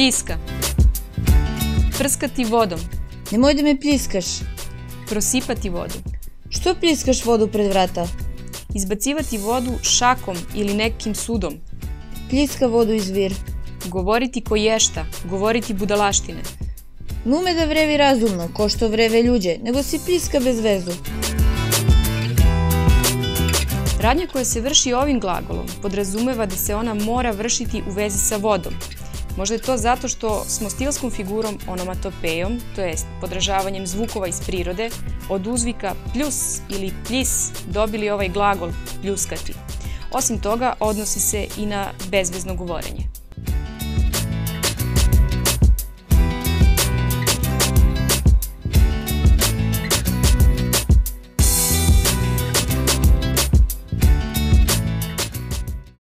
Pljiska. Prskati vodom. Nemoj da me pljiskaš. Prosipati vodu. Što pljiskaš vodu pred vrata? Izbacivati vodu šakom ili nekim sudom. Pljiska vodu iz vir. Govoriti koješta, govoriti budalaštine. Nume da vrevi razumno, ko što vreve ljuđe, nego si pljiska bez vezu. Radnja koja se vrši ovim glagolom podrazumeva da se ona mora vršiti u vezi sa vodom. Možda je to zato što smo stilskom figurom onomatopejom, to jest podražavanjem zvukova iz prirode, od uzvika pljus ili pljis dobili ovaj glagol pljuskati. Osim toga, odnosi se i na bezvezno govorenje.